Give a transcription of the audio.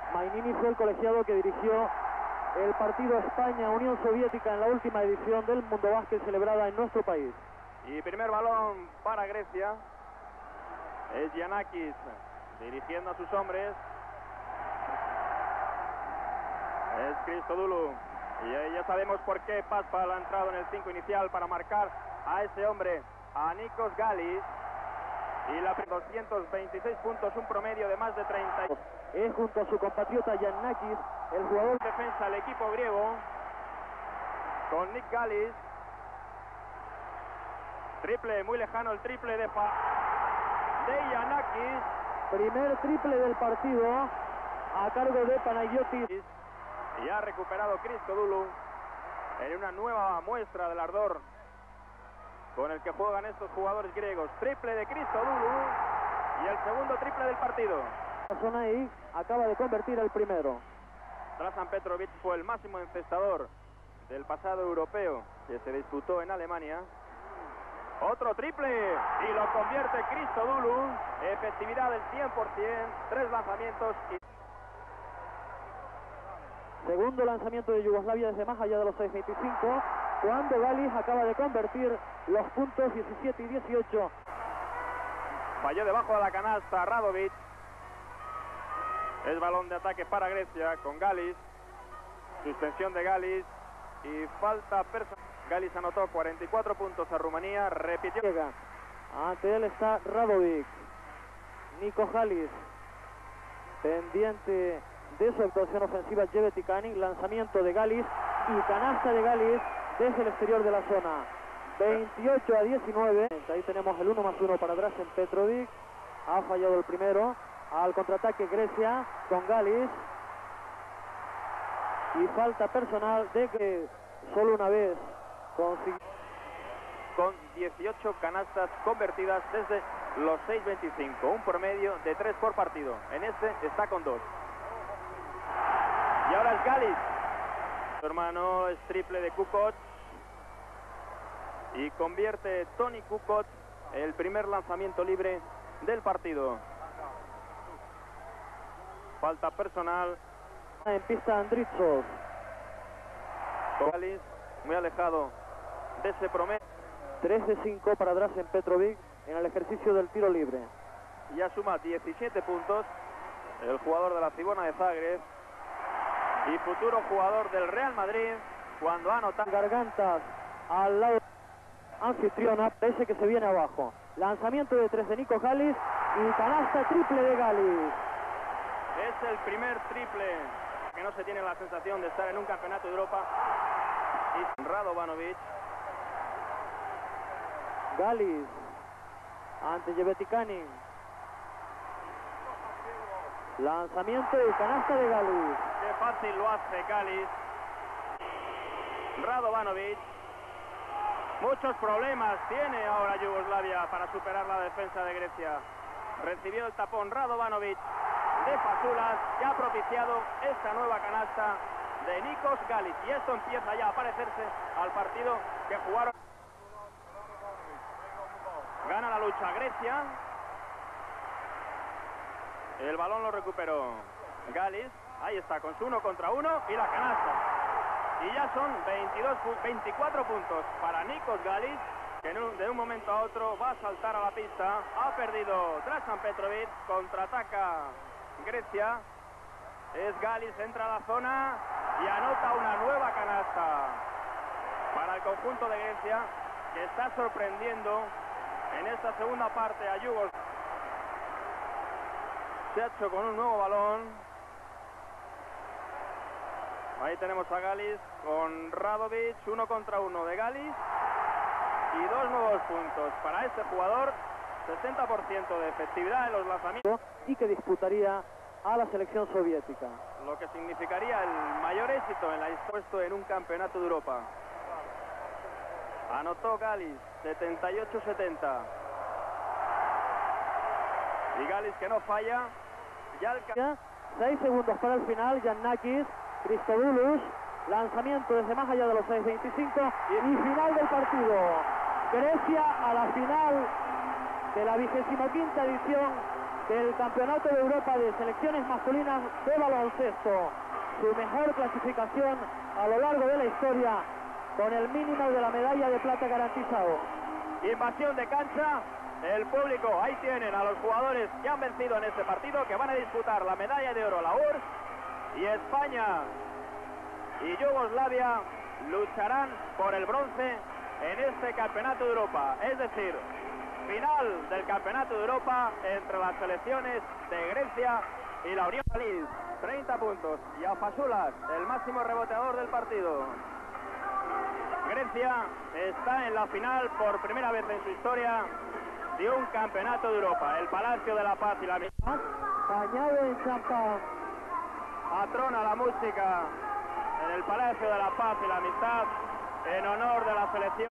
Mainini fue el colegiado que dirigió el partido España-Unión Soviética en la última edición del Mundo Básquet celebrada en nuestro país. Y primer balón para Grecia. Es Giannakis dirigiendo a sus hombres. Es Christodoulou. Y ya sabemos por qué Paspal ha entrado en el 5 inicial para marcar a ese hombre, a Nikos Galis. Y la 226 puntos, un promedio de más de 30. Es junto a su compatriota Giannakis, el jugador defensa del equipo griego, con Nick Galis. Triple, muy lejano el triple de Giannakis. Primer triple del partido a cargo de Panagiotis. Y ha recuperado Christodoulou en una nueva muestra del ardor con el que juegan estos jugadores griegos. Triple de Christodoulou y el segundo triple del partido. Sonai acaba de convertir el primero. Dražan Petrovic fue el máximo encestador del pasado europeo que se disputó en Alemania. Otro triple y lo convierte Christodoulou. Efectividad del 100%, 3 lanzamientos y... Segundo lanzamiento de Yugoslavia desde más allá de los 6.25, cuando Galis acaba de convertir los puntos 17 y 18. Falló debajo de la canasta Radovic. Es balón de ataque para Grecia con Galis. Suspensión de Galis y falta personal. Galis anotó 44 puntos a Rumanía. Repitió. Ante él está Radovic. Nikos Galis, pendiente de su actuación ofensiva. Jevetikani, lanzamiento de Galis y canasta de Galis desde el exterior de la zona. 28 a 19. Ahí tenemos el 1+1 para Dražen Petrovic. Ha fallado el primero. Al contraataque Grecia con Galis. Y falta personal de que solo una vez consiguió. Con 18 canastas convertidas desde los 6.25. Un promedio de 3 por partido. En este está con 2. Y ahora es Galis. Su hermano es triple de Kukoc. Y convierte Toni Kukoc el primer lanzamiento libre del partido. Falta personal. En pista Andritsov. Galis muy alejado de ese promedio. 3 de 5 para Dražen Petrovic en el ejercicio del tiro libre. Ya suma 17 puntos el jugador de la Cibona de Zagreb y futuro jugador del Real Madrid cuando anota. Gargantas al lado anfitriona, parece que se viene abajo. Lanzamiento de 3 de Nikos Galis y canasta triple de Galis. Es el primer triple que no se tiene la sensación de estar en un campeonato de Europa. Y Radovanovic. Galis ante Jevetikani. Lanzamiento y canasta de Galis. Qué fácil lo hace Galis. Radovanovic. Muchos problemas tiene ahora Yugoslavia para superar la defensa de Grecia. Recibió el tapón Radovanovic de Fasulas y ha propiciado esta nueva canasta de Nikos Galis. Y esto empieza ya a parecerse al partido que jugaron. Gana la lucha Grecia. El balón lo recuperó Galis. Ahí está con su 1 contra 1 y la canasta. Y ya son 24 puntos para Nikos Galis, que de un momento a otro va a saltar a la pista. Ha perdido Dražan Petrovic, contraataca Grecia. Es Galis, entra a la zona y anota una nueva canasta para el conjunto de Grecia, que está sorprendiendo en esta segunda parte a Yugoslavia. Se ha hecho con un nuevo balón. Ahí tenemos a Galis con Radovic, 1 contra 1 de Galis y 2 nuevos puntos para este jugador. 60% de efectividad en los lanzamientos y que disputaría a la selección soviética, lo que significaría el mayor éxito en la historia en un campeonato de Europa. Anotó Galis 78-70 y Galis, que no falla. Ya 6 segundos para el final. Giannakis, Christodoulou, lanzamiento desde más allá de los 6.25 y final del partido. Grecia a la final de la 25ª edición del Campeonato de Europa de Selecciones Masculinas de Baloncesto. Su mejor clasificación a lo largo de la historia, con el mínimo de la medalla de plata garantizado. Invasión de cancha, el público, ahí tienen a los jugadores que han vencido en este partido, que van a disputar la medalla de oro, la URSS, y España y Yugoslavia lucharán por el bronce en este Campeonato de Europa. Es decir, final del Campeonato de Europa entre las selecciones de Grecia y la Unión Galis. 30 puntos. Y Afasulas, el máximo reboteador del partido. Grecia está en la final por primera vez en su historia de un Campeonato de Europa. El Palacio de la Paz y la Amistad, Bañado en champán. atrona la música en el Palacio de la Paz y la Amistad en honor de la selección.